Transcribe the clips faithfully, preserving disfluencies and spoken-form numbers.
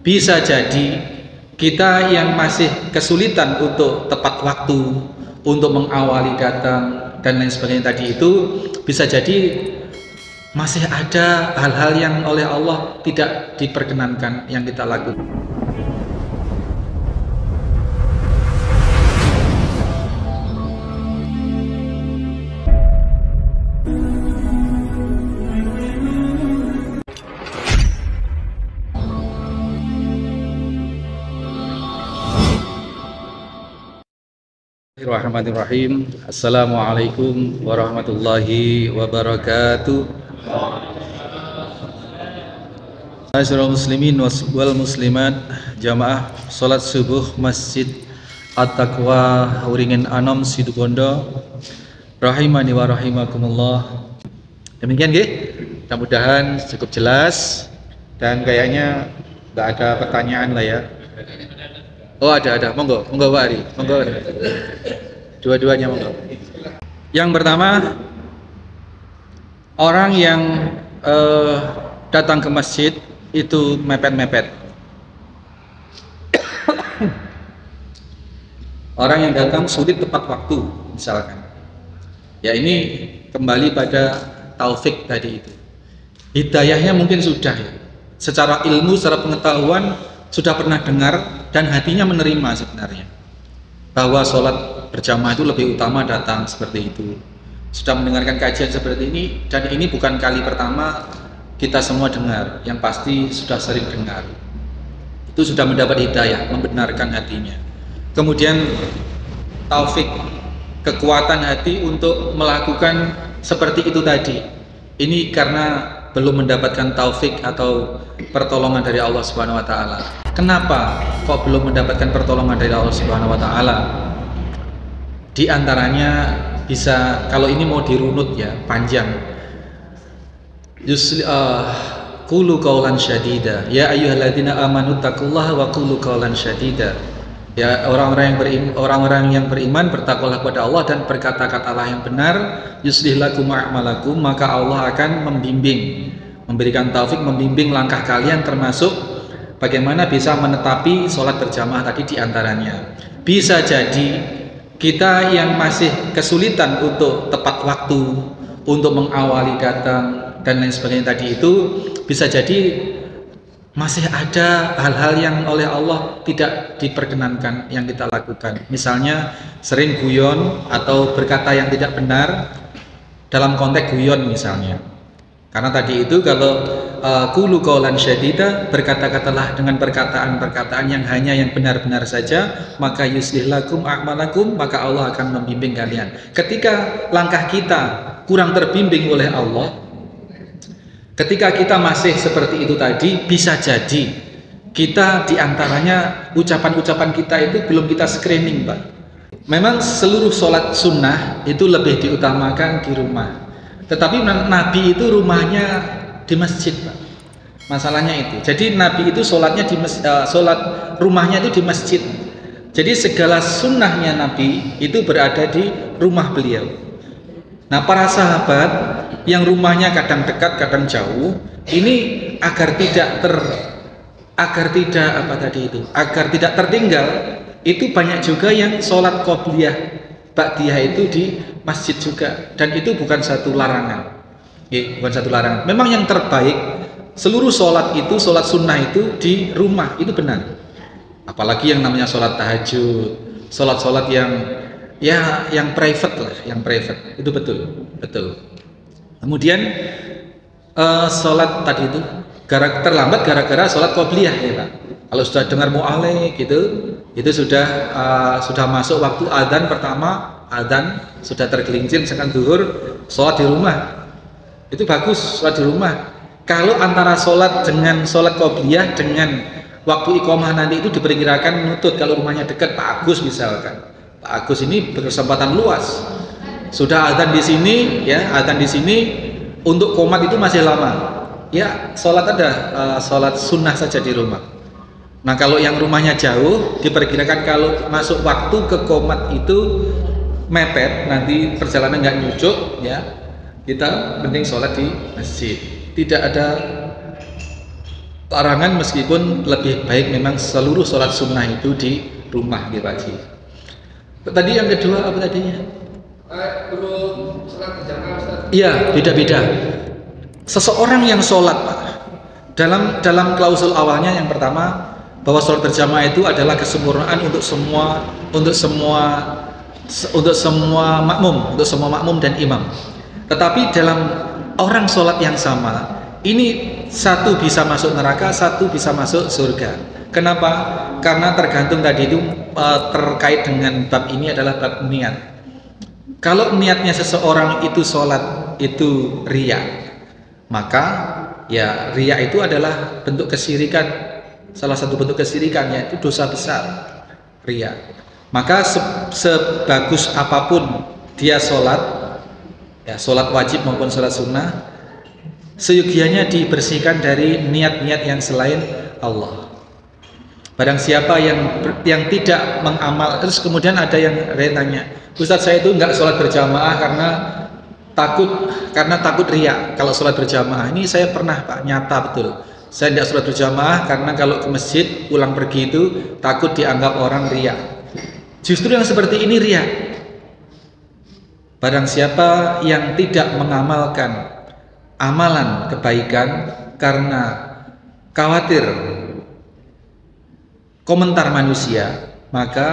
Bisa jadi kita yang masih kesulitan untuk tepat waktu, untuk mengawali datang dan lain sebagainya tadi itu, bisa jadi masih ada hal-hal yang oleh Allah tidak diperkenankan yang kita lakukan. Bismillahirrahmanirrahim. Assalamualaikum warahmatullahi wabarakatuh. Masyaallah muslimin wal muslimat, jamaah salat subuh Masjid At-Taqwa Uringin Anom Situbondo rahimani wa rahimakumullah. Demikian nggih. Mudah-mudahan cukup jelas dan kayaknya enggak ada pertanyaan lah ya. Oh ada ada, monggo, monggo Pak Ari, monggo. Dua-duanya monggo. Yang pertama, orang yang eh, datang ke masjid itu mepet-mepet. Orang yang datang sulit tepat waktu, misalkan. Ya ini kembali pada taufik tadi itu. Hidayahnya mungkin sudah ya. Secara ilmu, secara pengetahuan sudah pernah dengar dan hatinya menerima sebenarnya bahwa sholat berjamaah itu lebih utama datang seperti itu. Sudah mendengarkan kajian seperti ini dan ini bukan kali pertama kita semua dengar, yang pasti sudah sering dengar. Itu sudah mendapat hidayah, membenarkan hatinya. Kemudian taufik, kekuatan hati untuk melakukan seperti itu tadi. Ini karena belum mendapatkan taufik atau pertolongan dari Allah Subhanahu wa taala. Kenapa kok belum mendapatkan pertolongan dari Allah Subhanahu wa taala? Di antaranya bisa, kalau ini mau dirunut ya, panjang. Yusli uh, qulu qaulan syadida. Ya ayyuhalladzina amanu taqullaha wa qulu qaulan syadida. Ya orang-orang yang beriman, orang-orang yang beriman bertakwalah kepada Allah dan berkata-katalah yang benar. Yuslih lakum a'malakum, maka Allah akan membimbing, memberikan taufik, membimbing langkah kalian, termasuk bagaimana bisa menetapi sholat berjamaah tadi diantaranya. Bisa jadi kita yang masih kesulitan untuk tepat waktu, untuk mengawali datang dan lain sebagainya tadi itu, bisa jadi masih ada hal-hal yang oleh Allah tidak diperkenankan yang kita lakukan. Misalnya sering guyon atau berkata yang tidak benar dalam konteks guyon misalnya. Karena tadi itu kalau qulu qaulan syadida, berkata-katalah dengan perkataan-perkataan yang hanya yang benar-benar saja, maka yuslih lakum a'malakum, maka Allah akan membimbing kalian. Ketika langkah kita kurang terbimbing oleh Allah, ketika kita masih seperti itu tadi, bisa jadi kita diantaranya ucapan-ucapan kita itu belum kita screening, Pak. Memang seluruh sholat sunnah itu lebih diutamakan di rumah, tetapi Nabi itu rumahnya di masjid, Pak. Masalahnya itu. Jadi Nabi itu sholatnya di mes, uh, sholat rumahnya itu di masjid. Jadi segala sunnahnya Nabi itu berada di rumah beliau. Nah, para sahabat yang rumahnya kadang dekat, kadang jauh, ini agar tidak ter agar tidak apa tadi itu, agar tidak tertinggal, itu banyak juga yang sholat qobliyah, ba'diyah itu di masjid juga, dan itu bukan satu larangan. Ya, bukan satu larangan. Memang yang terbaik seluruh sholat itu, sholat sunnah itu di rumah, itu benar. Apalagi yang namanya sholat tahajud, sholat-sholat yang ya yang private lah, yang private itu betul, betul. Kemudian uh, sholat tadi itu gara terlambat gara-gara sholat qobliyah ya Pak. Kalau sudah dengar mu'alek gitu, itu sudah uh, sudah masuk waktu adzan pertama, adzan sudah tergelincir, misalkan zuhur, sholat di rumah itu bagus, sholat di rumah. Kalau antara sholat dengan sholat qobliyah dengan waktu iqomah nanti itu diperkirakan nutut, kalau rumahnya dekat Pak Agus misalkan, Pak Agus ini berkesempatan luas. Sudah adzan di sini, ya adzan di sini, untuk qomat itu masih lama. Ya sholat ada, uh, sholat sunnah saja di rumah. Nah kalau yang rumahnya jauh, diperkirakan kalau masuk waktu ke qomat itu mepet, nanti perjalanan nggak nyucuk, ya kita mending sholat di masjid. Tidak ada larangan, meskipun lebih baik memang seluruh sholat sunnah itu di rumah gitu Pak Haji. Tadi yang kedua apa tadinya? Perlu sholat berjamaah Ustaz. Iya, beda-beda. Seseorang yang sholat Pak, dalam dalam klausul awalnya yang pertama bahwa sholat berjamaah itu adalah kesempurnaan untuk semua untuk semua untuk semua makmum, untuk semua makmum dan imam. Tetapi dalam orang sholat yang sama, ini satu bisa masuk neraka, satu bisa masuk surga. Kenapa? Karena tergantung tadi itu uh, terkait dengan bab ini adalah bab niat. Kalau niatnya seseorang itu sholat itu riya, maka ya riya itu adalah bentuk kesyirikan, salah satu bentuk kesyirikan, yaitu dosa besar riya. Maka se sebagus apapun dia sholat, ya sholat wajib maupun sholat sunnah, seyogianya dibersihkan dari niat-niat yang selain Allah. Barang siapa yang yang tidak mengamal, terus kemudian ada yang tanya, Ustadz saya itu nggak sholat berjamaah karena takut karena takut riya kalau sholat berjamaah. Ini saya pernah Pak, nyata betul. Saya tidak sholat berjamaah karena kalau ke masjid pulang pergi itu takut dianggap orang riya. Justru yang seperti ini riya. Barang siapa yang tidak mengamalkan amalan kebaikan karena khawatir komentar manusia, maka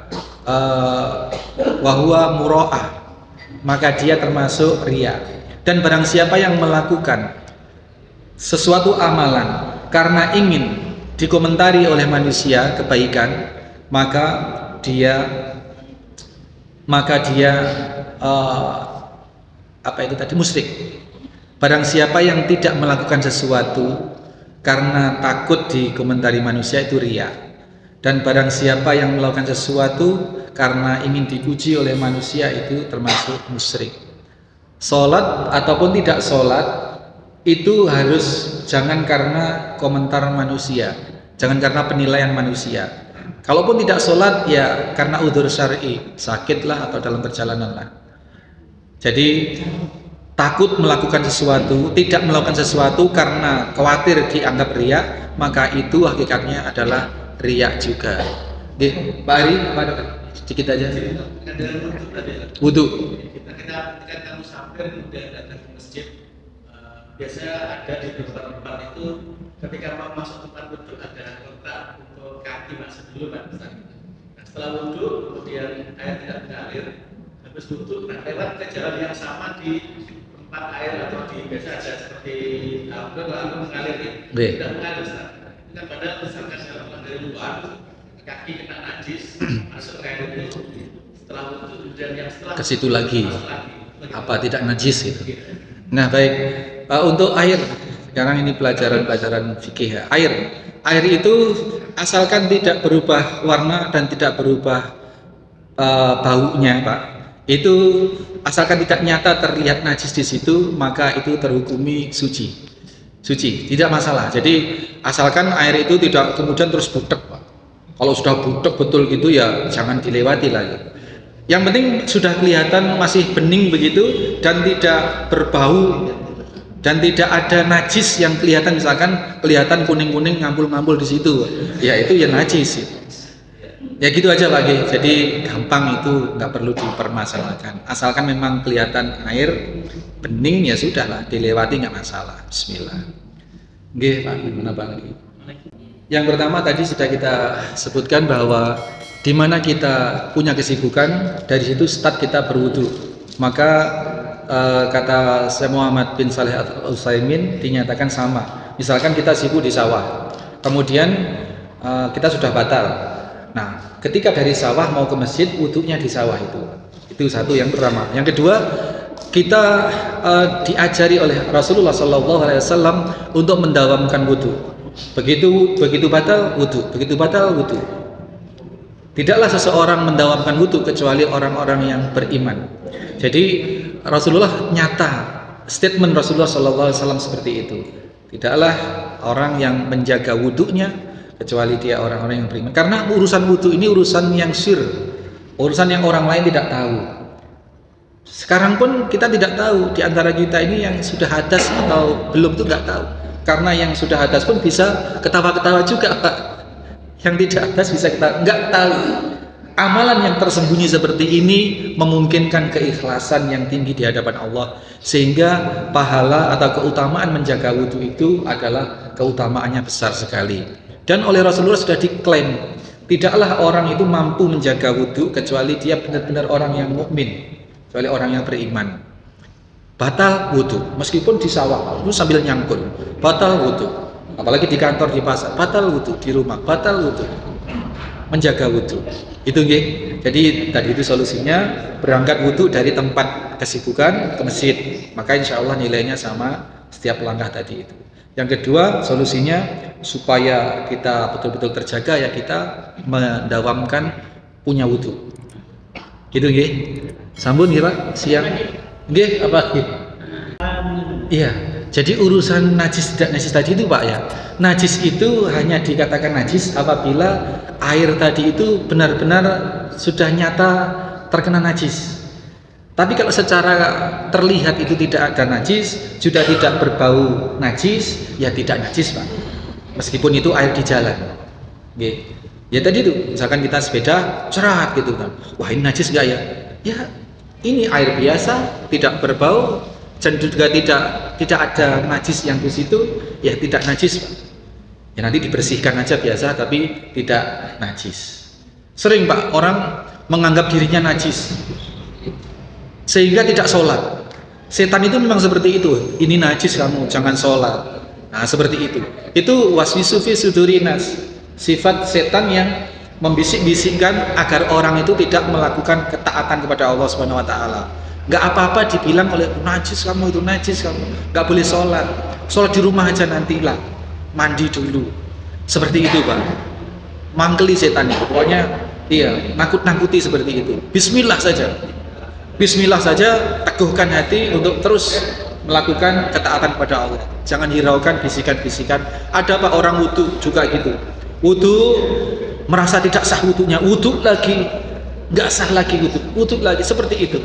uh, wahwa mura'ah, maka dia termasuk riya. Dan barang siapa yang melakukan sesuatu amalan karena ingin dikomentari oleh manusia kebaikan, maka dia maka dia uh, apa itu tadi musyrik. Barang siapa yang tidak melakukan sesuatu karena takut dikomentari manusia, itu riya. Dan barang siapa yang melakukan sesuatu karena ingin dipuji oleh manusia, itu termasuk musyrik. Sholat ataupun tidak sholat itu harus jangan karena komentar manusia, jangan karena penilaian manusia. Kalaupun tidak sholat ya karena udzur syar'i, sakit lah atau dalam perjalanan lah. Jadi takut melakukan sesuatu, tidak melakukan sesuatu karena khawatir dianggap riya, maka itu hakikatnya adalah riya juga. Oke, Pak Ari, apa ada? Sedikit aja. Wudu. Ketika ketika kamu sampai kemudian datang ke masjid, uh, biasa ada di beberapa tempat itu ketika mau masuk tempat wudu ada kotak untuk kaki masuk dulu Pak Ustaz. Nah, setelah wudu kemudian air tidak mengalir, habis wudu nah lewat ke jalan yang sama di tempat air atau di biasa ada seperti lalu lalu mengalir tidak mengalir Ustaz. Itu kan padahal misalkan kalau dari luar kaki kena najis masuk ke air itu setelah wudu kemudian yang setelah ke situ lagi. lagi Apa tidak najis gitu. Nah baik, uh, untuk air sekarang ini pelajaran-pelajaran fikih. Air, air itu asalkan tidak berubah warna dan tidak berubah uh, baunya Pak. Itu asalkan tidak nyata terlihat najis di situ, maka itu terhukumi suci, suci, tidak masalah. Jadi asalkan air itu tidak kemudian terus butek Pak. Kalau sudah butek betul gitu ya jangan dilewati lagi. Yang penting sudah kelihatan masih bening begitu dan tidak berbau dan tidak ada najis yang kelihatan, misalkan kelihatan kuning-kuning ngampul-ngampul di situ, ya itu ya najis. Ya gitu aja Pak G. Jadi gampang, itu nggak perlu dipermasalahkan. Asalkan memang kelihatan air bening ya sudahlah, dilewati nggak masalah. Bismillah. Oke Pak, gimana Pak lagi? Yang pertama tadi sudah kita sebutkan bahwa di mana kita punya kesibukan, dari situ start kita berwudu. Maka uh, kata Syekh Muhammad bin Shalih Al-Utsaimin dinyatakan sama. Misalkan kita sibuk di sawah, kemudian uh, kita sudah batal. Nah, ketika dari sawah mau ke masjid, wudunya di sawah itu. Itu satu yang pertama. Yang kedua, kita uh, diajari oleh Rasulullah Shallallahu Alaihi Wasallam untuk mendawamkan wudu. Begitu begitu batal wudu, begitu batal wudu. Tidaklah seseorang mendawamkan wudu kecuali orang-orang yang beriman. Jadi Rasulullah nyata, statement Rasulullah Shallallahu Alaihi Wasallam seperti itu. Tidaklah orang yang menjaga wudunya kecuali dia orang-orang yang beriman. Karena urusan wudu ini urusan yang sir, urusan yang orang lain tidak tahu. Sekarang pun kita tidak tahu di antara kita ini yang sudah hadas atau belum itu nggak tahu. Karena yang sudah hadas pun bisa ketawa-ketawa juga, Pak. Yang tidak hadas bisa kita nggak tahu. Amalan yang tersembunyi seperti ini memungkinkan keikhlasan yang tinggi di hadapan Allah, sehingga pahala atau keutamaan menjaga wudhu itu adalah keutamaannya besar sekali. Dan oleh Rasulullah sudah diklaim, tidaklah orang itu mampu menjaga wudhu kecuali dia benar-benar orang yang mukmin, kecuali orang yang beriman. Batal wudhu, meskipun di sawah itu sambil nyangkul, batal wudhu. Apalagi di kantor, di pasar, batal wudhu. Di rumah, batal wudhu. Menjaga wudhu itu nggih. Jadi tadi itu solusinya, berangkat wudhu dari tempat kesibukan ke masjid, maka insya Allah nilainya sama setiap langkah tadi itu. Yang kedua solusinya supaya kita betul-betul terjaga, ya kita mendawamkan punya wudhu gitu nggih. Sambun nggih Pak, siang nggih apa nggih? Iya. Jadi urusan najis tidak najis tadi itu Pak ya, najis itu hanya dikatakan najis apabila air tadi itu benar-benar sudah nyata terkena najis. Tapi kalau secara terlihat itu tidak ada najis, sudah tidak berbau najis, ya tidak najis Pak. Meskipun itu air di jalan. Oke. Ya tadi itu, misalkan kita sepeda cerat gitu kan, wah ini najis nggak ya? Ya ini air biasa, tidak berbau, dan juga tidak tidak ada najis yang di situ, ya tidak najis Pak. Ya nanti dibersihkan aja biasa, tapi tidak najis. Sering Pak orang menganggap dirinya najis sehingga tidak sholat. Setan itu memang seperti itu, ini najis kamu jangan sholat. Nah seperti itu. Itu waswisu fi sudurinas, sifat setan yang membisik-bisikkan agar orang itu tidak melakukan ketaatan kepada Allah Subhanahu Wa Taala. Nggak apa-apa dibilang oleh najis kamu, itu najis kamu, nggak boleh sholat, sholat di rumah aja nantilah, mandi dulu, seperti itu Pak. Mangkeli setan itu, pokoknya iya, nakut-nakuti seperti itu. Bismillah saja, Bismillah saja, teguhkan hati untuk terus melakukan ketaatan kepada Allah. Jangan hiraukan bisikan-bisikan. Ada Pak orang wudhu juga gitu, wudhu merasa tidak sah wudhunya, wudhu lagi, nggak sah lagi wudhu, wudhu lagi, seperti itu.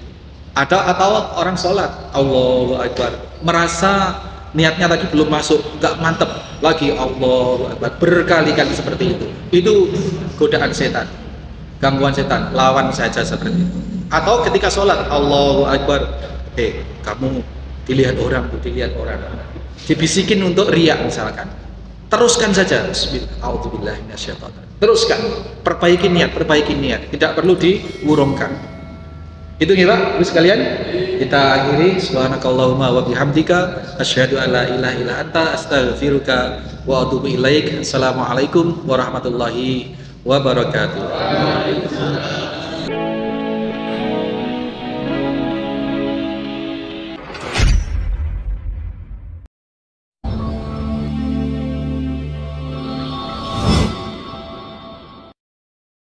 Ada atau orang sholat, Allahu Akbar, merasa niatnya lagi belum masuk, nggak mantep lagi, Allahu Akbar, berkali-kali seperti itu. Itu godaan setan, gangguan setan, lawan saja seperti itu. Atau ketika sholat, Allahu Akbar, eh kamu dilihat orang, dilihat orang, dibisikin untuk riak misalkan, teruskan saja, Bismillahirrahmanirrahim, teruskan, perbaiki niat, perbaiki niat, tidak perlu diurungkan. Itu nih Pak, Ibu sekalian, kita akhiri. Subhanakallahumma wa bihamdika asyhadu an la ilaha illa anta astaghfiruka wa atubu ilaik. Assalamualaikum warahmatullahi wabarakatuh.